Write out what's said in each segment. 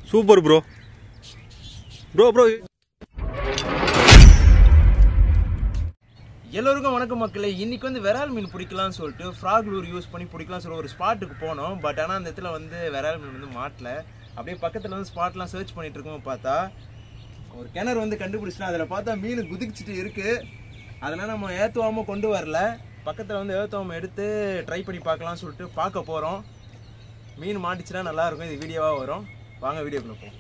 Super bro. எல்லோருக்கும் வணக்கம் மக்களே. இன்னைக்கு வந்து விரால் மீன் பிடிக்கலாம்னு சொல்லிட்டு ஃப்ராக் லூர் யூஸ் பண்ணி பிடிக்கலாம்னு சொல்லி ஒரு ஸ்பாட்டுக்கு போனோம். பட் ஆனால் அந்த இடத்துல வந்து விரால் மீன் வந்து மாட்டல. அப்படியே பக்கத்தில் வந்து ஸ்பாட்லாம் சர்ச் பண்ணிட்டு இருக்கோம். பார்த்தா ஒரு கிணறு வந்து கண்டுபிடிச்சிட்டா. அதில் பார்த்தா மீன் குதிச்சுட்டு இருக்கு. அதெல்லாம் நம்ம ஏற்றுவாமல் கொண்டு வரல. பக்கத்தில் வந்து ஏற்றுவாமல் எடுத்து ட்ரை பண்ணி பார்க்கலாம்னு சொல்லிட்டு பார்க்க போகிறோம். மீன் மாட்டிச்சுன்னா நல்லாயிருக்கும். இது வீடியோவாக வரும். வாங்க வீடியோக்குள்ள போவோம்.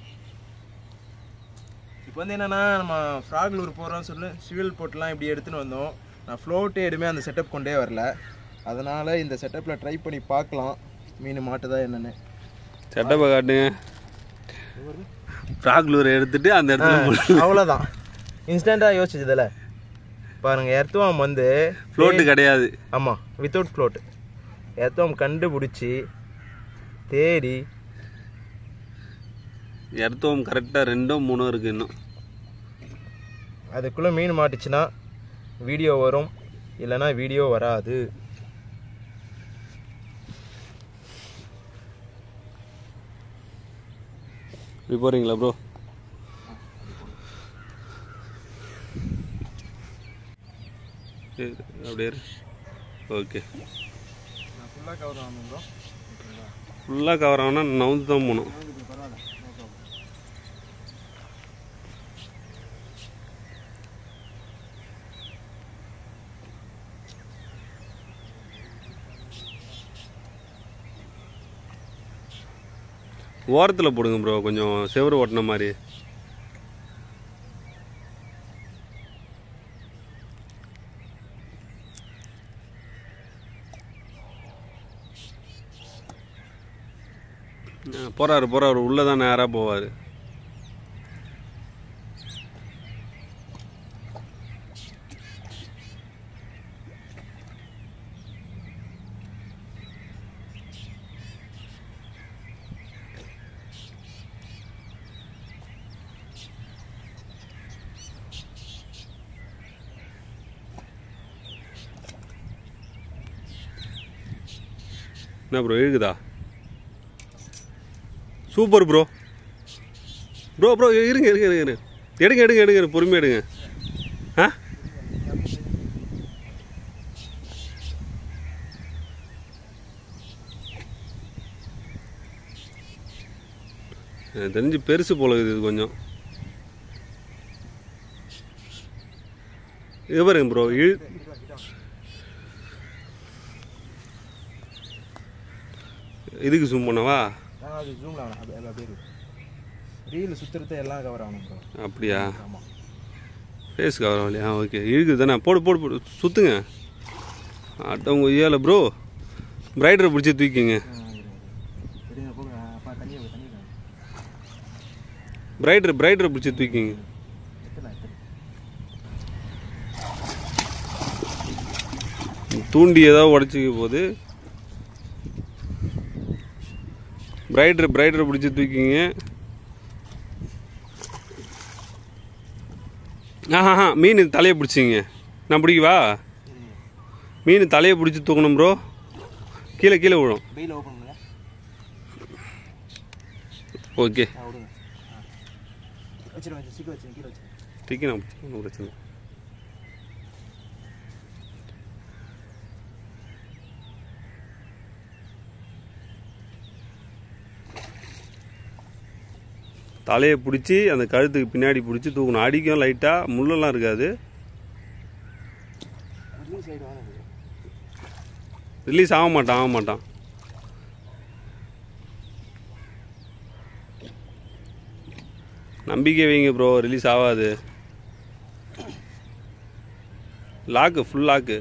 இப்போ வந்து என்னென்னா நம்ம ஃப்ராக் லூர் போகிறோம்னு சொல்லி சிவில் போட்டுலாம் இப்படி எடுத்துன்னு வந்தோம். நான் ஃப்ளோட்டே எதுவுமே அந்த செட்டப் கொண்டே வரல. அதனால் இந்த செட்டப்பில் ட்ரை பண்ணி பார்க்கலாம் மீன் மாட்டுதா என்னென்னு. செட்டப்பை காட்டுங்க. ஃப்ராக் லூர் எடுத்துட்டு அந்த இடத்துல அவ்வளோதான். இன்ஸ்டண்ட்டாக யோசிச்சதில்ல பாருங்கள். எர்த்துவாம் வந்து ஃப்ளோட்டு கிடையாது. ஆமாம், வித்தவுட் ஃப்ளோட்டு. எர்த்துவாம் கண்டுபிடிச்சி தேடி எர்த்துவாம் கரெக்டாக 2-3 இருக்குது. இன்னும் அதுக்குள்ளே மீன் மாட்டுச்சுன்னா வீடியோ வரும், இல்லைன்னா வீடியோ வராது. இப்படி போகிறீங்களா ப்ரோ? அப்படியே ஓகே. ஃபுல்லாக கவர் ஆகணும் ப்ரோ. ஃபுல்லாக கவர் ஆனால் நவுந்து தான் போகணும். ஓரத்தில் போடுங்க ப்ரோ, கொஞ்சம் செவரு ஓட்டின மாதிரி. போகிறாரு உள்ளே தான் நேராக போவார். என்ன ப்ரோ இருக்குதா? Super bro. இருங்க எடுங்க பொறுமையாக எடுங்க. ஆ எனக்கு தெரிஞ்சு பெருசு போல இருக்குது இது கொஞ்சம். இது பாருங்க ப்ரோ. இதுக்கு ஜூம் பண்ணவா? அது ஜூம் ஆகணும். அப்படியே ரீல் சுற்றுறது எல்லாம் கவர் ஆகணும் ப்ரோ. அப்படியா? ஆமாம், ஃபேஸ் கவர் ஆகலையா? ஓகே, இருக்குது தானே. போடு சுற்றுங்க. அட்டவங்க ஐயால ப்ரோ. பிரைடரை பிடிச்சி தூக்கிங்க. பிரைடரை பிடிச்சி தூக்கிங்க. தூண்டி ஏதாவது உடச்சிக்க போகுது. பிரைடரை பிடிச்சி தூக்கிங்க. மீன் தலையை பிடிச்சிங்க. நான் பிடிக்கவா? மீன் தலையை பிடிச்சி தூக்கணும் ப்ரோ. கீழே விழும். ஓகே, ஒன்றும் பிரச்சனை. தலையை பிடிச்சி அந்த கழுத்துக்கு பின்னாடி பிடிச்சி தூக்கணும். அடிக்கும் லைட்டாக, முள்ளெல்லாம் இருக்காது. ரிலீஸ் ஆக மாட்டான். நம்பிக்கை வைங்க ப்ரோ, ரிலீஸ் ஆகாது. Lock, full lock.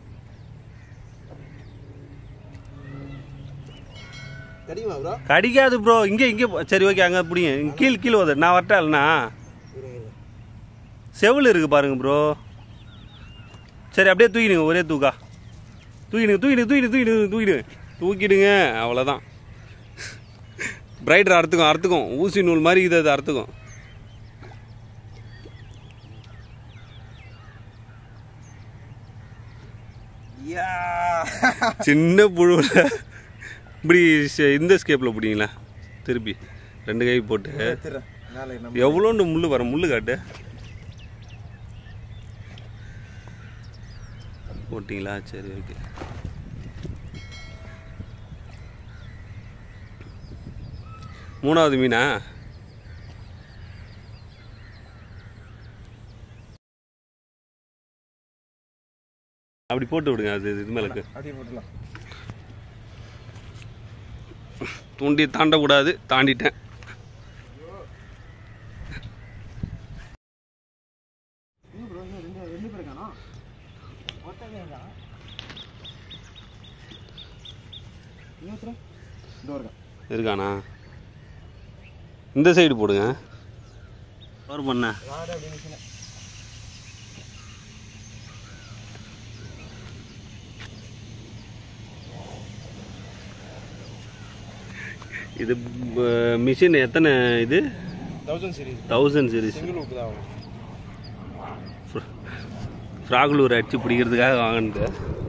கடிக்காது ப்ரோ. இங்கே சரி ஓகே, அங்கே பிடிங்க. கீழே வந்து நான் வரட்டா? இல்லைண்ணா செவில் இருக்கு பாருங்க ப்ரோ. சரி அப்படியே தூக்கிடுங்க. ஒரே தூக்கா தூக்கிடுங்க. அவ்வளோதான். பிரைடர் அறுத்துக்கும். ஊசி நூல் மாதிரி இது. அது அறுத்துக்கும். சின்ன புழுவில் இப்படி இந்த ஸ்கேப்பில் பிடிங்களா? திருப்பி 2 கை போட்டு மேலே எவ்வளோண்டு முள் வர முள் காட்டு போட்டிங்களா? சரி ஓகே. மூணாவது மீனா? அப்படி போட்டு விடுங்க. அது இது மேலே அப்படியே போட்டுலாம். தூண்டி தாண்டக்கூடாது. தாண்டிட்டேன். இருக்கானா? இந்த சைடு போடுங்க. கவர் பண்ண இது மிஷின் எத்தனை? இது 1000 சீரிஸ். 1000 சீரிஸ். ஃப்ராக் லூர் அடிச்சு பிடிக்கிறதுக்காக வாங்கினது.